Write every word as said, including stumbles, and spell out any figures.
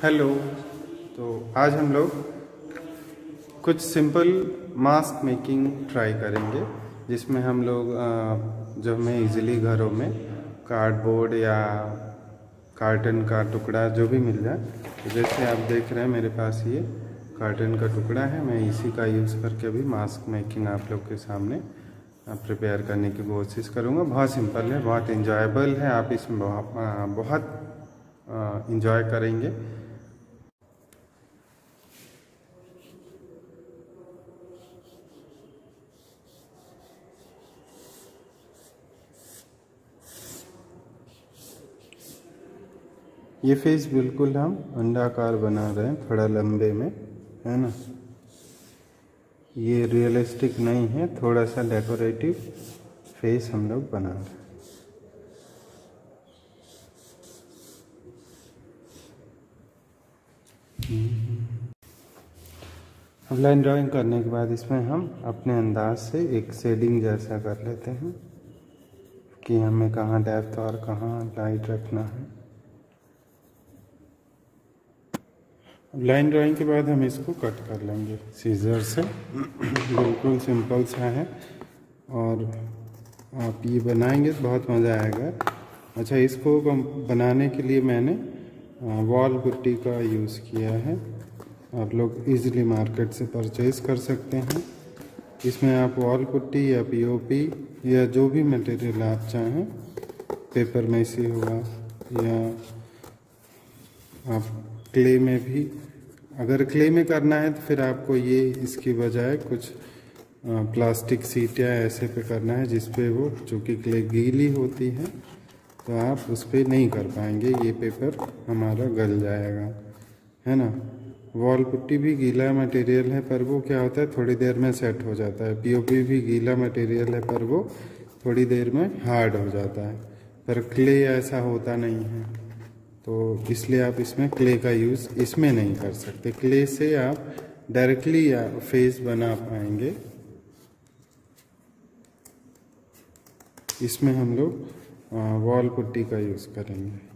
Hello. तो आज हम लोग कुछ सिंपल मास्क मेकिंग ट्राई करेंगे, जिसमें हम लोग जो हमें इजीली घरों में कार्डबोर्ड या कार्टन का टुकड़ा जो भी मिल जाए, तो जैसे आप देख रहे हैं मेरे पास ये कार्टन का टुकड़ा है। मैं इसी का यूज़ करके अभी मास्क मेकिंग आप लोग के सामने प्रिपेयर करने की कोशिश करूँगा। बहुत सिंपल है, बहुत इंजॉयबल है, आप इसमें बहुत इंजॉय करेंगे। ये फेस बिल्कुल हम अंडाकार बना रहे हैं, थोड़ा लंबे में, है ना। ये रियलिस्टिक नहीं है, थोड़ा सा डेकोरेटिव फेस हम लोग बना रहे हैं। अब लाइन ड्राइंग करने के बाद इसमें हम अपने अंदाज से एक शेडिंग जैसा कर लेते हैं कि हमें कहाँ डेप्थ और कहाँ लाइट रखना है। लाइन ड्राइंग के बाद हम इसको कट कर लेंगे सीजर से। बिल्कुल सिंपल सा है और आप ये बनाएंगे तो बहुत मज़ा आएगा। अच्छा, इसको बनाने के लिए मैंने वॉल पुट्टी का यूज़ किया है। आप लोग इजीली मार्केट से परचेज कर सकते हैं। इसमें आप वॉल पुट्टी या पीओपी या जो भी मटेरियल आप चाहें, पेपर मैसी हुआ या आप क्ले में भी, अगर क्ले में करना है तो फिर आपको ये इसकी बजाय कुछ प्लास्टिक सीट या ऐसे पे करना है, जिस पे वो चूँकि क्ले गीली होती है तो आप उस पर नहीं कर पाएंगे, ये पेपर हमारा गल जाएगा, है ना। वॉल पुट्टी भी गीला मटेरियल है, पर वो क्या होता है थोड़ी देर में सेट हो जाता है। पीओपी भी गीला मटेरियल है, पर वो थोड़ी देर में हार्ड हो जाता है। पर क्ले ऐसा होता नहीं है, तो इसलिए आप इसमें क्ले का यूज़ इसमें नहीं कर सकते। क्ले से आप डायरेक्टली या फेस बना पाएंगे। इसमें हम लोग वॉल पुट्टी का यूज़ करेंगे।